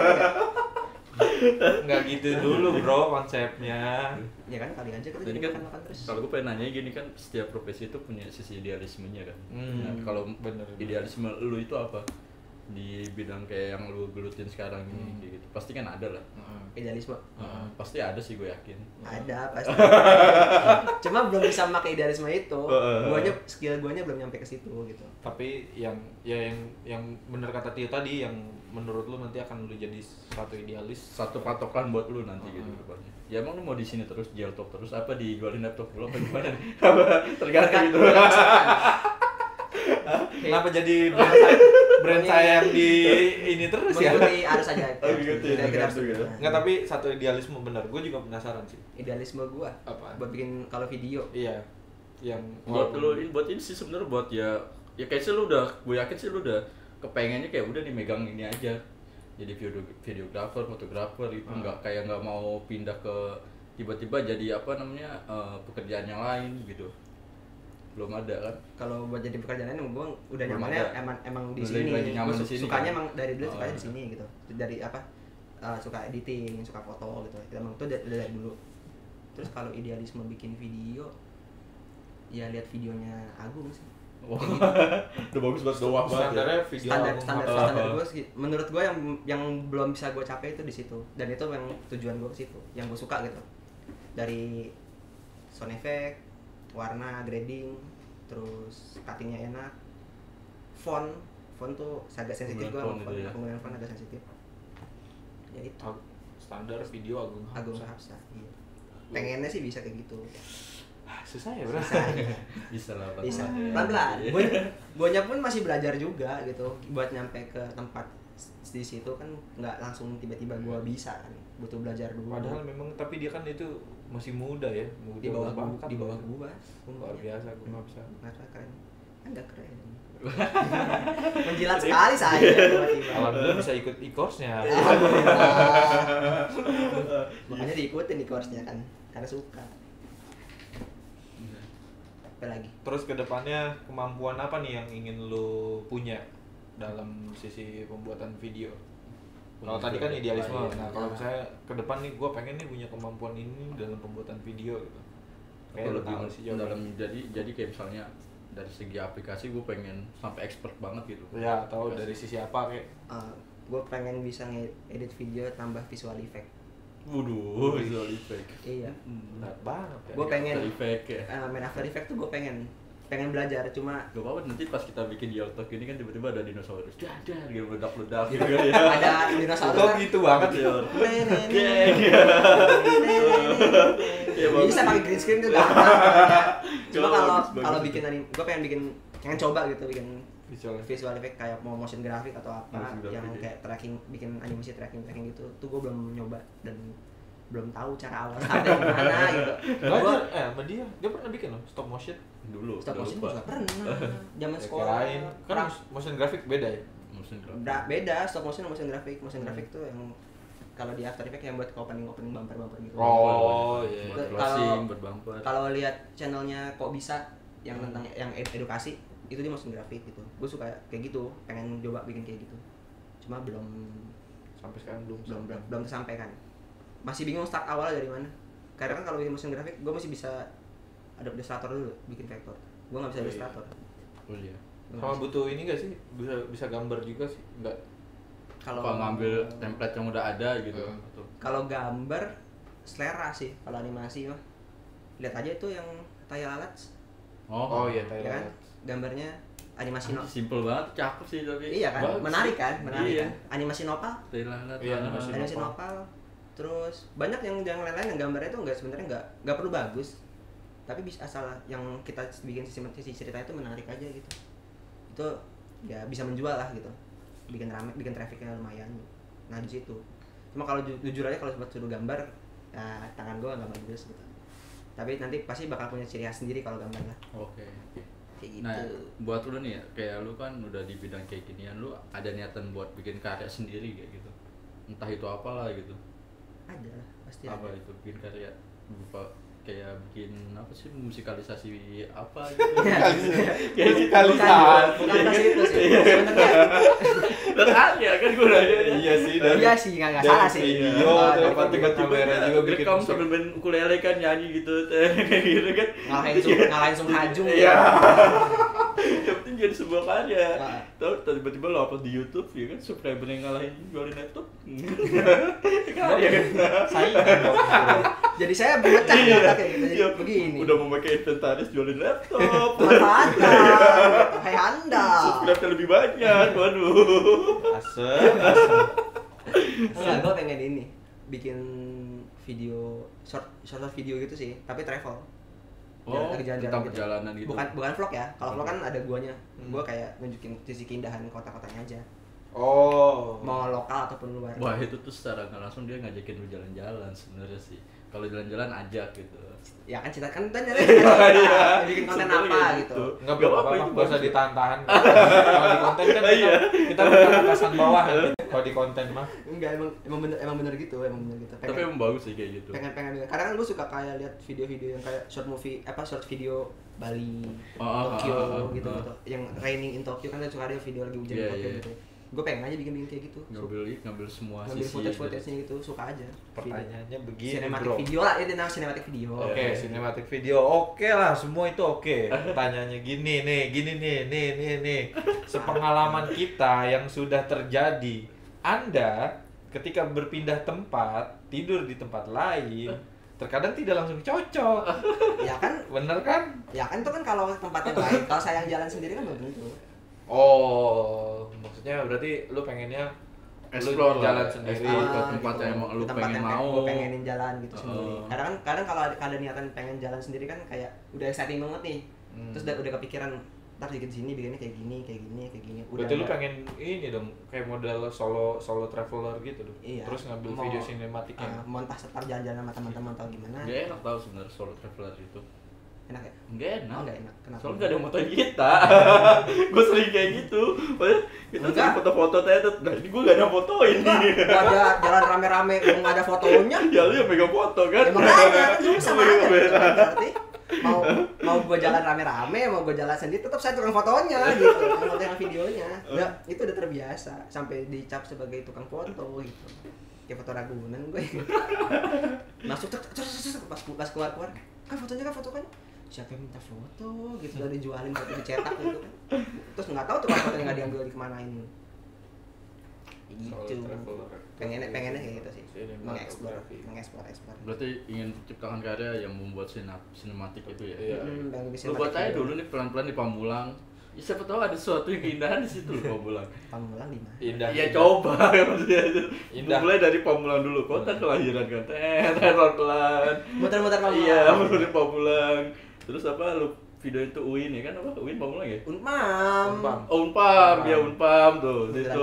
Nggak gitu dulu bro konsepnya. Ya kan kali aja kita jadi jadi kan makan terus. Kalau gue pengen nanya gini kan, setiap profesi itu punya sisi idealismenya kan. Nah, kalau idealisme lu itu apa? Di bidang kayak yang lu gelutin sekarang ini kayak gitu. Pasti kan ada lah. Idealisme. Pasti ada sih, gue yakin. Ada pasti. Cuma belum bisa memakai idealisme itu. Skill guanya belum nyampe ke situ gitu. Tapi yang benar kata Tio tadi, yang menurut lu nanti akan lu jadi satu idealis, satu patokan buat lu nanti gitu depannya. Ya emang lu mau di sini terus jail talk terus apa dijualin laptop dulu apa gimana nih? Tergantung gitu. Kenapa jadi brand saya yang di ini terus ya? Mengikuti arus aja. Enggak, tapi satu idealisme benar. Gue juga penasaran sih. Idealisme gua apa? Buat bikin kalau video. Iya. Yang buat ini sih sebenarnya buat ya kayak sih lu udah, gue yakin sih lu udah kepengennya kayak udah nih megang ini aja. Jadi videografer, fotografer itu nggak mau pindah ke tiba-tiba jadi pekerjaan yang lain gitu. belum ada kan. Kalau buat jadi pekerjaan lain gue udah Belum nyamannya ada. emang di Udah sini. lagi nyaman Gue di sini, sukanya kan? emang dari dulu sukanya di iya. sini gitu. Dari apa? Suka editing, suka foto gitu. Emang itu dari dulu. Terus kalau idealisme bikin video, ya lihat videonya Agung sih. Wah, udah bagus banget, doang banget. Standarnya video Standar gue sih. Menurut gue yang belum bisa gue capai itu di situ. Dan itu yang tujuan gue ke situ. Yang gue suka gitu. Dari sound effect, warna, grading, terus cuttingnya enak, font tuh agak sensitif gue, penggunaan font agak sensitif. Ya itu. Standar video Agung Hapsa. Iya. Pengennya sih bisa kayak gitu. Susah ya bro. Bisa lah. Bisa. Pelan-pelan. Gue pun masih belajar juga gitu. Buat nyampe ke tempat di situ kan nggak langsung tiba-tiba gue bisa kan. Butuh belajar dulu. Padahal memang tapi dia kan itu masih muda ya, muda di bawah bakat. di bawah gua Luar biasa, gua nggak bisa. keren enggak keren menjilat sekali saya tiba-tiba. Alhamdulillah bisa ikut e-course-nya. Makanya diikutin e-course-nya kan karena suka. Apa lagi? Terus kedepannya kemampuan apa nih yang ingin lu punya dalam sisi pembuatan video? Kalau tadi kan idealisme, nah kalau misalnya ke depan nih gue pengen nih punya kemampuan ini dalam pembuatan video gitu. Kayak lebih dalam jadi kayak misalnya dari segi aplikasi gue pengen sampai expert banget gitu. Ya, atau dari sisi apa kayak? Gue pengen bisa ngedit video tambah visual effect. Waduh, visual effect. Iya. Berat banget ya. Gue pengen effect ya. main After Effect tuh gue pengen belajar, cuma gak apa-apa nanti pas kita bikin di Yaltok ini kan tiba-tiba ada dinosaurus gitu meledak-ledak gitu kan ya. ada dinosaurus Kok kan? gitu banget ya? Bisa pakai green screen tuh gampang. Cuma kalau bikin gue pengen coba gitu bikin visual effect kayak mau motion graphic atau apa yang kayak tracking, bikin animasi tracking gitu. Tuh gue belum nyoba dan belum tahu cara awal ada gimana gitu. Sama dia pernah bikin loh stop motion dulu. Stop motion juga pernah zaman sekolah. Kirain kan motion graphic beda ya? Motion graphic. Beda stop motion sama motion graphic. Motion graphic tuh yang kalau di After Effects yang buat opening bumper gitu. Oh iya. Buat closing, buat bumper. Kalau lihat channelnya Kok Bisa yang tentang yang edukasi itu dia motion graphic gitu. Gue suka kayak gitu, pengen coba bikin kayak gitu. Cuma belum sampai sekarang belum tersampaikan. Masih bingung start awal dari mana. Karena kan kalau bikin motion graphic gue masih bisa ada Illustrator dulu bikin vektor. Gue nggak bisa Illustrator. Oh iya. Sama butuh ini nggak sih? Bisa gambar juga sih? Enggak. Kalau ngambil template yang udah ada gitu. Kalau gambar selera sih. Kalau animasi mah lihat aja itu yang Tayal Alat. Oh iya, ya kan? Gambarnya animasi simple banget, cakep sih tapi. Iya kan? Bagus. Menarik kan? Iya. Kan? Animasi Nopal. Iya, animasi Nopal. Terus banyak yang lain-lain yang gambarnya itu sebenarnya nggak perlu bagus. Tapi bisa asal yang kita bikin sisi cerita itu menarik aja gitu. Itu ya bisa menjual lah gitu. Bikin rame, bikin trafficnya lumayan. Nah di situ. Cuma kalau jujur aja kalau buat suruh gambar, ya tangan gue nggak bagus gitu. Tapi nanti pasti bakal punya ciri khas sendiri kalau gambar lah. Oke. Kayak gitu. Nah, buat lu nih ya, kayak lu kan udah di bidang kayak ginian, lu ada niatan buat bikin karya sendiri kayak gitu. Entah itu apalah gitu. Ada lah, pasti apa ada. itu bikin karya berupa kayak bikin apa sih musikalisasi apa gitu. Kayak musikalisasi. Bukan itu sih. Sebenarnya ya kan gue nanya. Iya sih. iya sih nggak salah sih. Video apa tiba-tiba juga bikin kamu sambil main ukulele kan nyanyi gitu kayak gitu kan. Ngalahin Sung Hajung. Iya. Yang penting jadi sebuah karya. Tahu tiba-tiba lo upload di YouTube ya kan subscriber yang ngalahin jualin laptop. Karya kan. Saingan dong. Jadi saya bermecah kayak gitu. Jadi begini. Udah mau pakai inventaris jualin laptop. Manfaatkan. Hai Anda. Subscribe lebih banyak. Waduh. Asem. Enggak, gue pengen ini bikin video short video gitu sih, tapi travel. Tentang perjalanan gitu. Bukan vlog ya. Kalau vlog kan ada guanya. Gua kayak nunjukin sisi keindahan kota-kotanya aja. Oh. Mau lokal ataupun luar. Wah, itu tuh secara nggak langsung dia ngajakin lu jalan-jalan sebenarnya sih. kalau jalan-jalan ajak gitu. Ya kan cerita kan tanya bikin konten apa gitu. Enggak apa-apa, enggak usah ditahan-tahan. Kalau di konten kan kita bukan atasan bawah. Kalau di konten mah enggak, emang bener gitu. Tapi emang bagus sih kayak gitu. Pengen kadang kan gue suka kayak lihat video-video yang kayak short video Bali, Tokyo gitu. Yang raining in Tokyo kan suka ada video lagi hujan di Tokyo gitu. Gue pengen aja bikin kayak gitu. Ngambil semua ngambil sisi. footage-nya gitu, suka aja. pertanyaannya begini, Cinematic bro. video lah, itu namanya cinematic video. Oke, cinematic video. Oke lah, semua itu oke. Pertanyaannya gini nih. Sepengalaman kita yang sudah terjadi, Anda ketika berpindah tempat, tidur di tempat lain, terkadang tidak langsung cocok. Ya kan? Bener kan? Ya kan itu kan kalau tempat yang lain. Kalau saya yang jalan sendiri kan belum tentu. Oh, maksudnya berarti lu pengennya Explore lu jalan lah, sendiri explore ke Ah, tempat gitu. yang emang lu Tempat pengen yang mau. gue pengenin jalan gitu sendiri. Kadang kalau ada niatan pengen jalan sendiri kan kayak udah exciting banget nih. Terus udah kepikiran ntar bikin sini bikinnya kayak gini. Berarti lu pengen ini dong, kayak model solo traveler gitu dong. Iya. Terus ngambil video sinematiknya. mau entah setar jalan-jalan sama teman-teman atau gimana. Gak enak tau sebenarnya solo traveler itu. Enak ya? Gak enak. Oh, nggak enak. Kenapa? Soalnya gak ada yang motoin kita. Gue sering kayak gitu. Padahal kita sering foto-foto tuh. Nah ini gue gak ada fotoin nih. Gak ada jalan rame-rame nggak ada fotonya. Ya lu yang megang foto kan. Ya makanya kan semua sama aja. Berarti mau gue jalan rame-rame, mau gue jalan sendiri, tetap saya tukang fotonya gitu, tukang foto yang videonya. Ya, itu udah terbiasa sampai dicap sebagai tukang foto gitu. Kayak foto Ragunan gue. Masuk pas keluar kan fotonya siapa yang minta foto gitu, udah dijualin foto dicetak gitu kan. Terus nggak tahu tuh fotonya nggak diambil di kemanain. Gitu. Pengennya kayak gitu sih. Mengeksplor. Berarti ingin menciptakan karya yang membuat sinematik itu ya. Lu Lu buat aja dulu nih pelan-pelan di Pamulang. Ya, siapa tahu ada sesuatu yang keindahan di situ loh Pamulang. Pamulang di mana? Indah. Ya coba maksudnya. Indah. Mulai dari Pamulang dulu, kota kelahiran kan. Pelan-pelan. Muter-muter Pamulang. Iya, muter Pamulang. Terus apa lu video itu UIN ya kan apa? UIN Pamulang ya? Unpam. Oh, Unpam, ya Unpam tuh. Itu.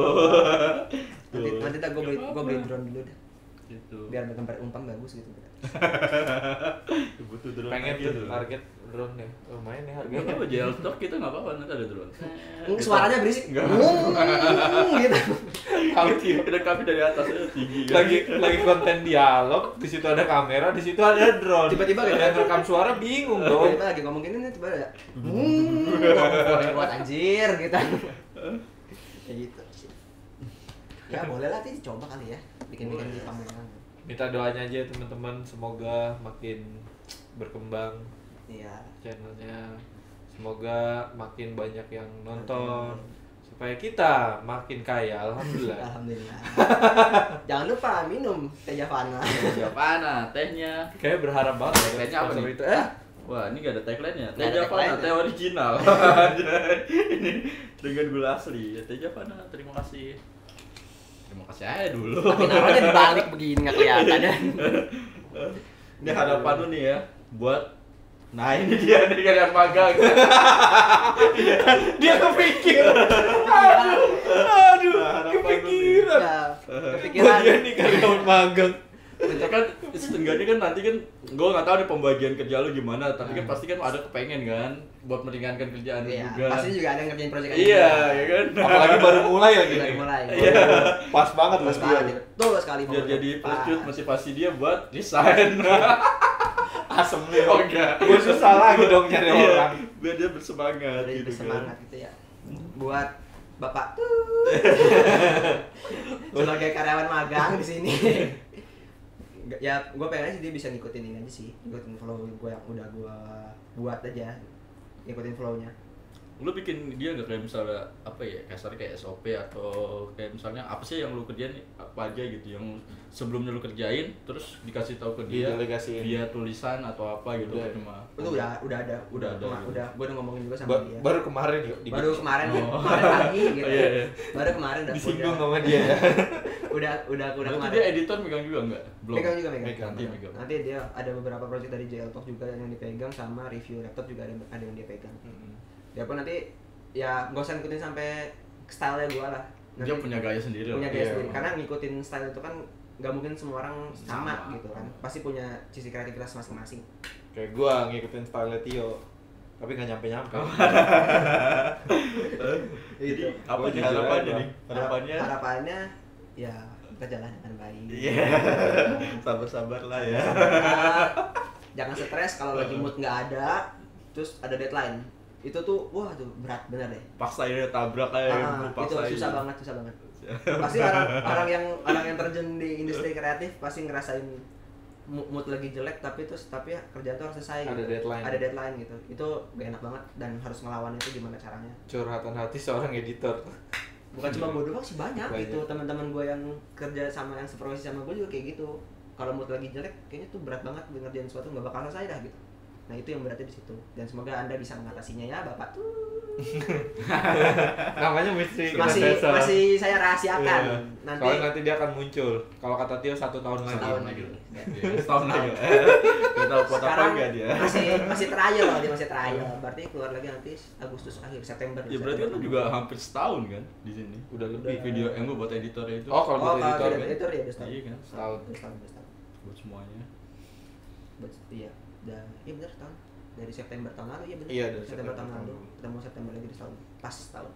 Nanti gue beli drone dulu dah. Gitu. Biar gambar Unpam bagus gitu. Butuh drone Pengen gitu. tuh target drone nya. Lumayan nih Gak harganya. apa-apa, JL Stock kita nggak apa-apa, nanti ada drone. Suaranya berisik. Enggak. Gitu. Kita kami dari atas aja tinggi. Kan? lagi konten dialog, di situ ada kamera, di situ ada drone. Tiba-tiba kayak yang rekam suara bingung dong. Kita lagi ngomong gini nih tiba ada. Buat anjir gitu. Kayak gitu sih. Ya boleh lah sih coba kali ya. Bikin-bikin di Pamulang. Minta doanya aja teman-teman, semoga makin berkembang Iya. channelnya, semoga makin banyak yang nonton, supaya kita makin kaya. Alhamdulillah. Alhamdulillah. Jangan lupa minum teh Javana. Javana, tehnya. Kayak berharap banget ya Tehnya apa sponsor nih? itu. Wah, ini gak ada tagline-nya. Nggak Teh ada Javana, tagline-nya. teh original. Ini dengan gula asli. Teh Javana, terima kasih. Terima kasih aja dulu. Tapi naruhnya dibalik begini nggak kelihatan ya. Ini harapan lu nih ya buat. Nah ini dia nih kan yang magang. Dia kepikiran. Aduh, kepikiran. Ya, Buat kepikiran. dia nih karyawan magang. Itu kan setengahnya kan nanti kan gue nggak tahu nih pembagian kerja lu gimana, tapi kan pasti kan ada kepengen kan buat meringankan kerjaan lu Iya, juga. pasti juga ada yang ngerjain proyek Iya, ya kan. Apalagi baru mulai lagi Dari nih. mulai. Iya. Pas banget Pas loh dia. banget. Betul sekali. Biar Bang. jadi Pas. pursuit motivasi dia buat resign. Asem nih. Oh enggak. Gue susah lagi dong nyari Iya, orang. biar dia bersemangat Dari gitu bersemangat kan. gitu ya. Buat Bapak sebagai karyawan magang di sini. Ya, gue pengen aja dia bisa ngikutin ini aja sih, ngikutin flow gue yang udah gue buat aja, ngikutin flow-nya. Lu bikin dia nggak kayak misalnya apa ya, kasarnya kayak SOP atau kayak misalnya apa sih yang lu kerjain apa aja gitu yang sebelumnya lu kerjain terus dikasih tahu ke dia Didelegasiin. dia tulisan atau apa gitu Udah. cuma Itu udah ada gitu. gue udah ngomongin juga sama dia. Baru kemarin yuk. Baru kemarin Oh. pagi gitu. Iya, iya. Baru kemarin disinggung sama dia ya. udah berarti kemarin. dia editor megang juga nggak? Belum. Megang juga. Megang. Nanti dia ada beberapa project dari JL Talk juga yang dipegang, sama review laptop juga ada yang dia pegang. Dia pun nanti ya nggak usah ngikutin sampai style-nya gue lah. Nanti Dia punya gaya sendiri. punya lah. gaya Iya. sendiri. Karena ngikutin style itu kan nggak mungkin semua orang sama gitu kan, pasti punya sisi kreativitas masing-masing. Kayak gua ngikutin style Tio tapi nggak nyampe. Jadi apa nih harapannya nih? Harapannya ya berjalan dengan baik. Iya. Sabar-sabar lah ya. Jangan stres kalau lagi mood nggak ada, terus ada deadline. Itu tuh wah tuh berat bener deh. Paksain tabrak aja, itu susah banget. Pasti orang yang terjun di industri kreatif pasti ngerasain mood lagi jelek tapi ya kerjaan tuh harus selesai. Ada deadline gitu. Itu gak enak banget dan harus ngelawan itu gimana caranya. Curhatan hati seorang editor. Bukan cuma gue doang sih, banyak gitu teman-teman gue yang kerja sama yang seprofesi sama gue juga kayak gitu. Kalau mood lagi jelek kayaknya tuh berat banget ngerjain sesuatu, nggak bakal selesai dah gitu. Nah itu yang beratnya di situ, dan semoga Anda bisa mengatasinya ya Bapak tuh. Namanya misteri masih saya rahasiakan. Iya. Soalnya nanti dia akan muncul. Kalau kata Tio 1 tahun lagi. Setahun lagi. Kita tahu foto apa enggak dia. Masih trial loh, dia masih trial. Berarti keluar lagi nanti Agustus akhir September. Ya berarti kan juga hampir setahun kan di sini. Udah lebih video yang gue buat editornya itu. Oh, kalau buat editor ya udah setahun. Iya kan? Setahun. Buat semuanya. Iya. Iya benar setahun. Dari September tahun lalu ya benar. Iya, dari September tahun lalu. Ketemu September lagi di tahun. Pas tahun.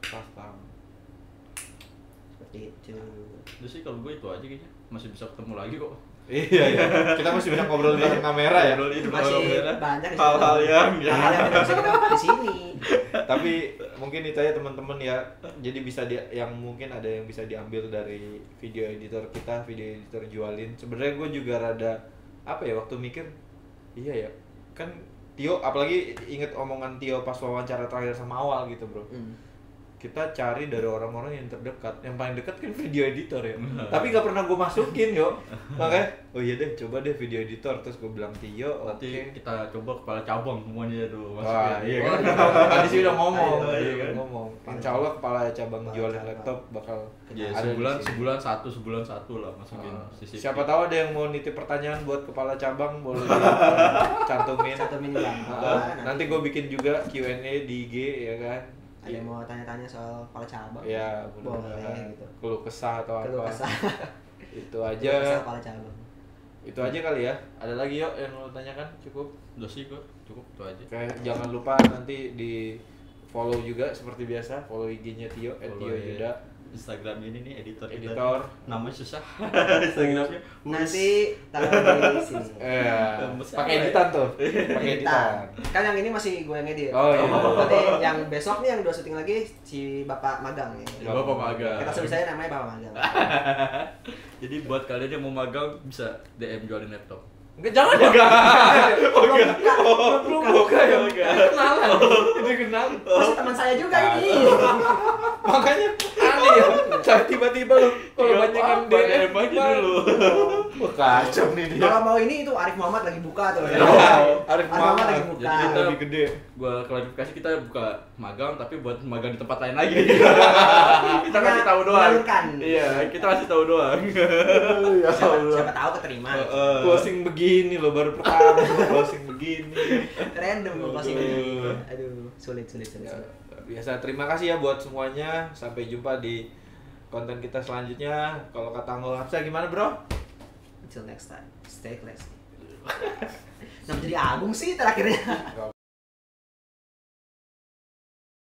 Seperti itu. Terus sih kalau gue itu aja kayaknya masih bisa ketemu lagi kok. Iya. Kita masih banyak ngobrol di belakang kamera ya. Masih banyak hal-hal yang tidak bisa kita bahas di sini. Tapi mungkin itu aja teman-teman ya. Jadi bisa yang mungkin ada yang bisa diambil dari video editor kita, video editor jualin. Sebenarnya gue juga rada apa ya waktu mikir, iya ya. Kan Tio, apalagi inget omongan Tio pas wawancara terakhir sama Awal gitu bro. Kita cari dari orang-orang yang terdekat. Yang paling dekat kan video editor ya. Tapi gak pernah gue masukin yo. Makanya, oh iya deh coba deh video editor. Terus gue bilang Tio, nanti kita coba kepala cabang semuanya tuh masukin. Wah, iya kan. Tadi sih udah ngomong. Insya Allah kepala cabang jualan laptop bakal ada sebulan satu lah masukin. Siapa tahu ada yang mau nitip pertanyaan buat kepala cabang, boleh cantumin bang. Nanti gue bikin juga Q&A di IG ya kan. Ada yang mau tanya-tanya soal kepala cabang? Ya, boleh gitu. Keluh kesah atau apa? Itu aja. Kepala cabang. Itu aja kali ya. Ada lagi yuk yang lo tanyakan? Cukup? Udah sih kok, cukup itu aja. Kayak jangan lupa nanti di follow juga seperti biasa, follow IG-nya Tio @tio_yuda. Instagram ini nih editor namanya susah. Instagramnya nanti taruh di sini. Pakai editan tuh. Pakai editan. Kan yang ini masih gue yang edit. Oh iya. Nanti yang besok nih yang 2 syuting lagi si Bapak Magang ya. Bapak Magang. Kita sebut saya namanya Bapak Magang. Jadi buat kalian yang mau magang bisa DM jualin laptop. Enggak, jangan ya. Belum buka ya. Kenalan. Itu kenalan. Masih teman saya juga ini. Makanya aneh ya. Tiba-tiba lu kalau banyak yang DM aja dulu. Wah, kacau nih dia. Kalau mau ini itu Arif Muhammad lagi buka tuh. Arif Muhammad lagi buka. Jadi kita lebih gede. Gua klarifikasi kita buka magang tapi buat magang di tempat lain lagi. Kita kasih tahu doang. Iya, kita kasih tahu doang. Ya Allah. Siapa tahu keterima. Closing begini loh baru pertama closing begini. Random closing begini. Aduh, sulit. Biasa, terima kasih ya buat semuanya. Sampai jumpa di konten kita selanjutnya. Kalau kata Anggo Hapsa gimana bro? Until next time, stay classy. Nah, jadi Agung sih terakhirnya.